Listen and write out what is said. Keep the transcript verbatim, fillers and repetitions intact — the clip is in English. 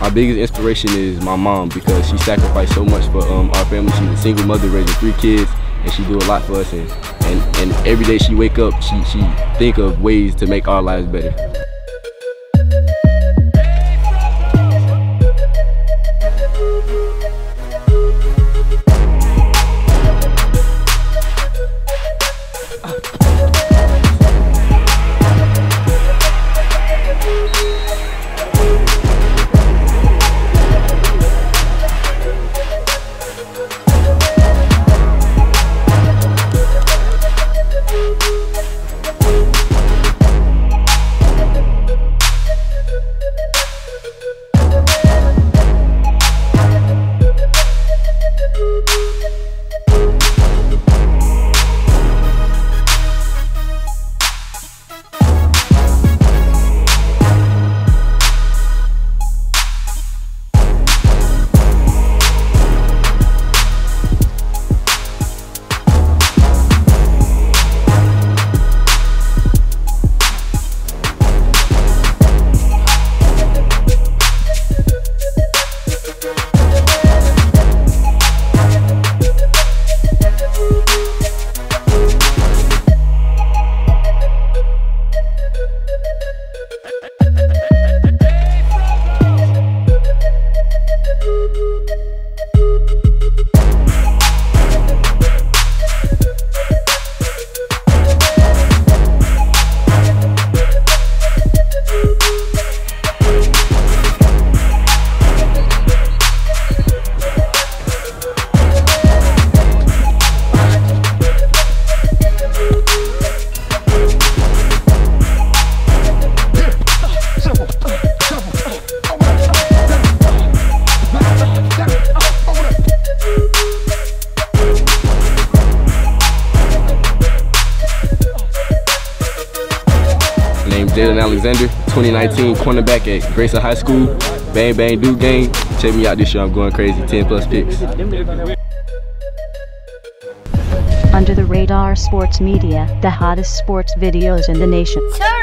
My biggest inspiration is my mom because she sacrificed so much for um, our family. She's a single mother raising three kids, and she do a lot for us. And, and, and every day she wake up, she, she think of ways to make our lives better. Jalen, twenty nineteen cornerback at Grayson High School. Bang bang do gang. Check me out this year. I'm going crazy. ten plus picks. Under the Radar Sports Media, the hottest sports videos in the nation.